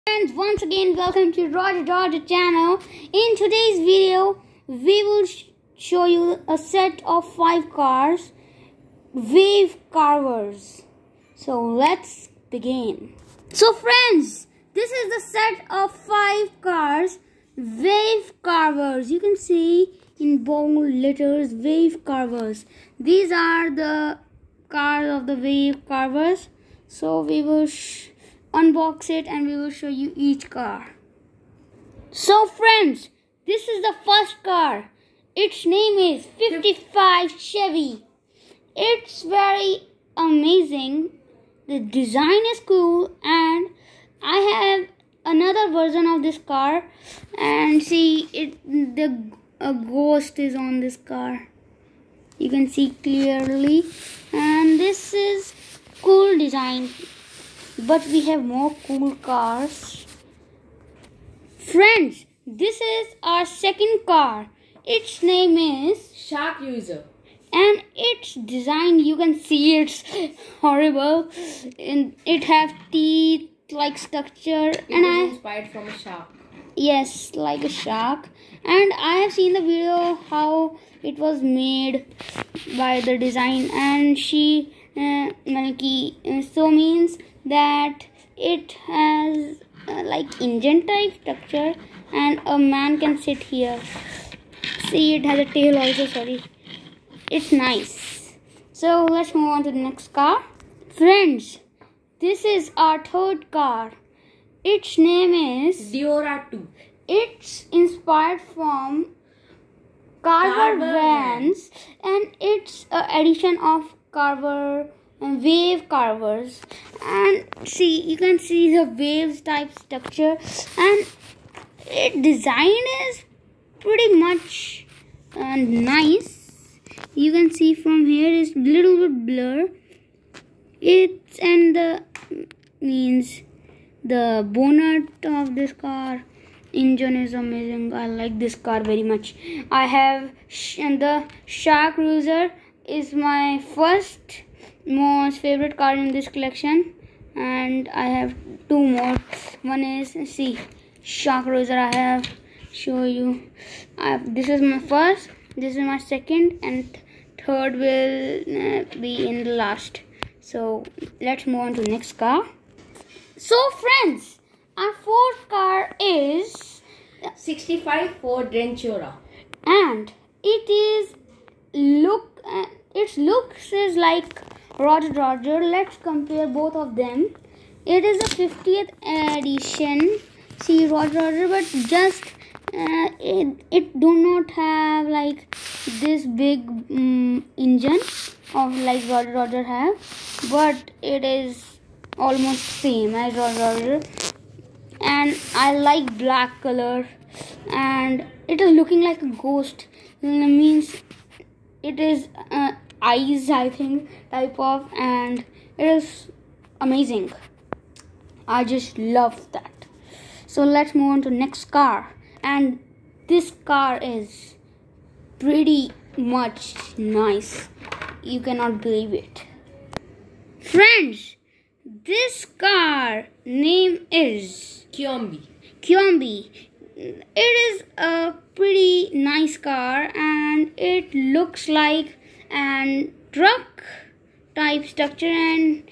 Friends, once again welcome to Roger channel. In today's video we will show you a set of 5 cars, wave carvers. So let's begin. So friends, this is the set of 5 cars, wave carvers. You can see in bold letters wave carvers. These are the cars of the wave carvers. So we will unbox it and we will show you each car. So friends, this is the first car. Its name is 55 Chevy. It's very amazing. The design is cool, and I have another version of this car, and see a ghost is on this car. You can see clearly, and this is cool design. But we have more cool cars. Friends, this is our second car. Its name is Shark Cruiser. And its design, you can see it's horrible. And it has teeth like structure. It is inspired from a shark. Yes, like a shark. And I have seen the video how it was made by the design. And she so means that it has like engine type structure, and a man can sit here. See, it has a tail also. Sorry, it's nice. So let's move on to the next car. Friends, this is our third car. Its name is Diora 2. It's inspired from Carver vans, and it's an addition of Carver and wave carvers. And see, you can see the waves type structure, and its design is pretty much nice. You can see from here is little bit blur. It's and the means the bonnet of this car engine is amazing. I like this car very much. I have and the Shark Cruiser is my first most favorite car in this collection, and I have 2 more. One is, see, Shark Cruiser. I have show you. This is my first, this is my second, and third will be in the last. So let's move on to the next car. So friends, our fourth car is 65 Ford Ventura. and it is its looks is like Roger. Let's compare both of them. It is a 50th edition. See, Roger, but just it do not have like this big engine of like Roger have, but it is almost same as Roger. And I like black color, and it is looking like a ghost. Means it is eyes, I think, type of, and it is amazing. I just love that. So let's move on to next car, and this car is pretty much nice. You cannot believe it. Friends, this car name is Kyombi. It is a pretty nice car, and it looks like an truck type structure, and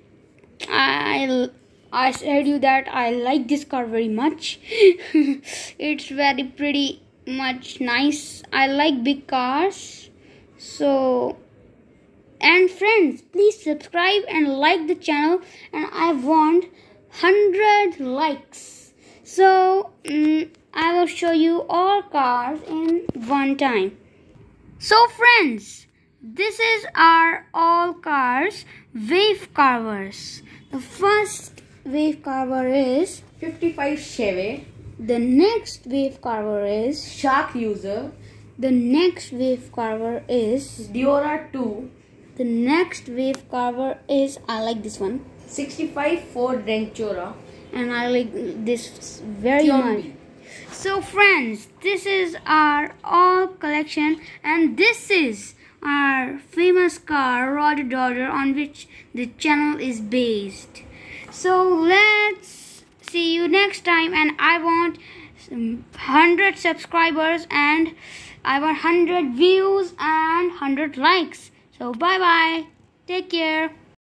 I said you that I like this car very much. It's very pretty much nice. I like big cars. So, and friends, please subscribe and like the channel, and I want 100 likes. So I will show you all cars in one time. So friends, this is our all cars wave carvers. The first wave carver is 55 Chevy. The next wave carver is Shark Cruiser. The next wave carver is Diora 2. The next wave carver is, I like this one, 65 Ford Ventura. and I like this very much. So friends, this is our all collection, and this is our famous car Roger, on which the channel is based. So let's See you next time, and I want 100 subscribers, and I want 100 views and 100 likes. So bye bye. Take care.